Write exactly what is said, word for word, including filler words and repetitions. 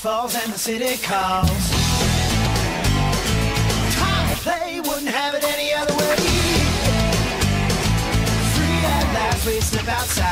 falls and the city calls. Time to play, wouldn't have it any other way. Free at last, we step outside.